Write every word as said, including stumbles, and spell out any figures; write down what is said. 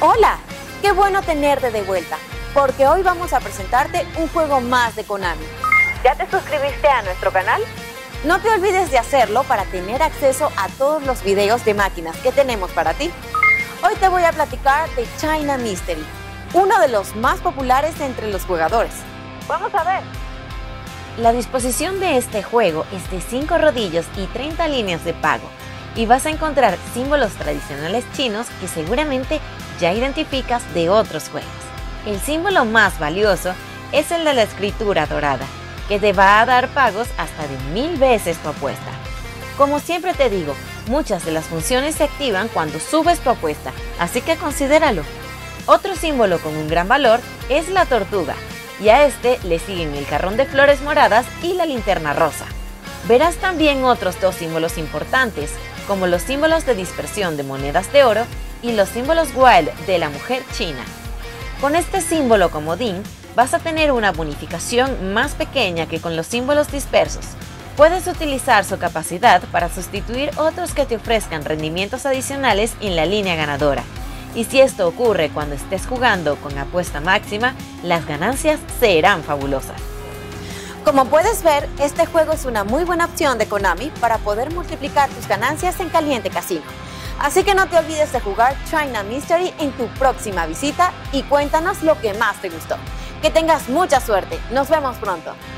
Hola, qué bueno tenerte de vuelta, porque hoy vamos a presentarte un juego más de Konami. ¿Ya te suscribiste a nuestro canal? No te olvides de hacerlo para tener acceso a todos los videos de máquinas que tenemos para ti. Hoy te voy a platicar de China Mystery, uno de los más populares entre los jugadores. Vamos a ver. La disposición de este juego es de cinco rodillos y treinta líneas de pago, y vas a encontrar símbolos tradicionales chinos que seguramente ya identificas de otros juegos. El símbolo más valioso es el de la escritura dorada, que te va a dar pagos hasta de mil veces tu apuesta. Como siempre te digo, muchas de las funciones se activan cuando subes tu apuesta, así que considéralo. Otro símbolo con un gran valor es la tortuga, y a este le siguen el jarrón de flores moradas y la linterna rosa. Verás también otros dos símbolos importantes, como los símbolos de dispersión de monedas de oro y los símbolos Wild de la mujer china. Con este símbolo comodín, vas a tener una bonificación más pequeña que con los símbolos dispersos. Puedes utilizar su capacidad para sustituir otros que te ofrezcan rendimientos adicionales en la línea ganadora. Y si esto ocurre cuando estés jugando con apuesta máxima, las ganancias serán fabulosas. Como puedes ver, este juego es una muy buena opción de Konami para poder multiplicar tus ganancias en Caliente Casino. Así que no te olvides de jugar China Mystery en tu próxima visita y cuéntanos lo que más te gustó. Que tengas mucha suerte. Nos vemos pronto.